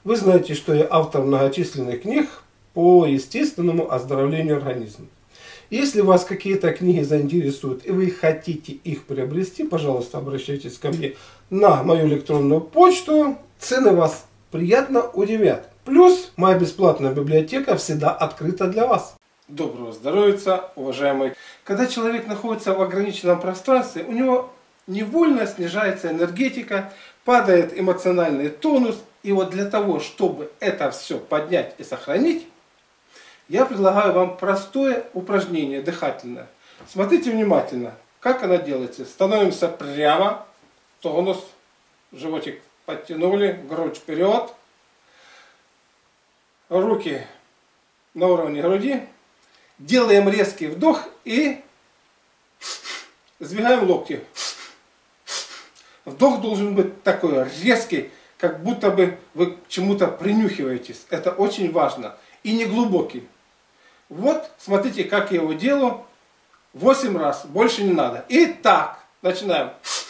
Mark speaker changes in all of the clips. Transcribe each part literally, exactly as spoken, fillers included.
Speaker 1: Вы знаете, что я автор многочисленных книг по естественному оздоровлению организма. Если вас какие-то книги заинтересуют и вы хотите их приобрести, пожалуйста, обращайтесь ко мне на мою электронную почту. Цены вас приятно удивят. Плюс моя бесплатная библиотека всегда открыта для вас. Доброго здоровья, уважаемые. Когда человек находится в ограниченном пространстве, у него невольно снижается энергетика, падает эмоциональный тонус. И вот для того, чтобы это все поднять и сохранить, я предлагаю вам простое упражнение дыхательное. Смотрите внимательно, как оно делается. Становимся прямо, тонус, животик подтянули, грудь вперед, руки на уровне груди. Делаем резкий вдох и сдвигаем локти. Вдох должен быть такой резкий, как будто бы вы к чему-то принюхиваетесь. Это очень важно. И не глубокий. Вот, смотрите, как я его делаю. восемь раз. Больше не надо. Итак, начинаем.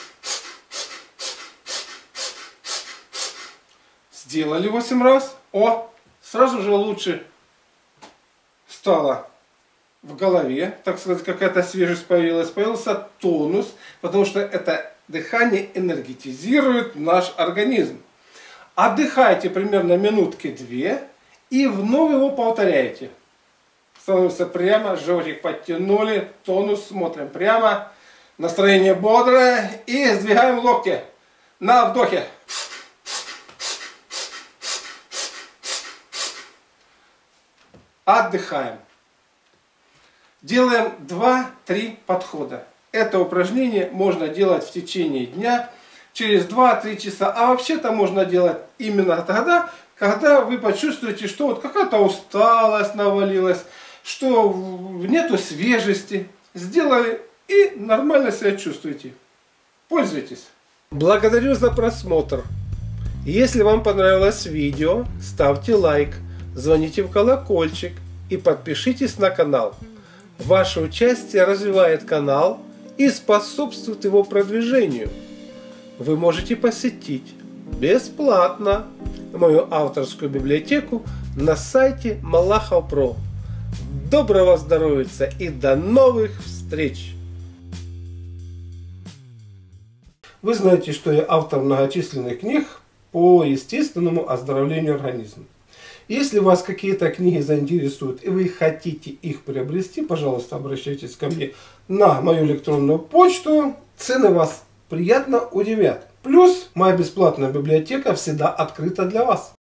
Speaker 1: Сделали восемь раз. О, сразу же лучше стало в голове. Так сказать, какая-то свежесть появилась. Появился тонус. Потому что это дыхание энергетизирует наш организм. Отдыхайте примерно минутки две и вновь его повторяйте. Становимся прямо, животик подтянули, тонус, смотрим прямо, настроение бодрое и сдвигаем локти на вдохе. Отдыхаем. Делаем два-три подхода. Это упражнение можно делать в течение дня. Через два-три часа. А вообще-то можно делать именно тогда, когда вы почувствуете, что вот какая-то усталость навалилась, что нету свежести. Сделали и нормально себя чувствуете. Пользуйтесь. Благодарю за просмотр. Если вам понравилось видео, ставьте лайк, звоните в колокольчик и подпишитесь на канал. Ваше участие развивает канал и способствует его продвижению. Вы можете посетить бесплатно мою авторскую библиотеку на сайте Малахов Про. Доброго здоровья и до новых встреч! Вы знаете, что я автор многочисленных книг по естественному оздоровлению организма. Если вас какие-то книги заинтересуют и вы хотите их приобрести, пожалуйста, обращайтесь ко мне на мою электронную почту. Цены вас приятно удивят. Плюс моя бесплатная библиотека всегда открыта для вас.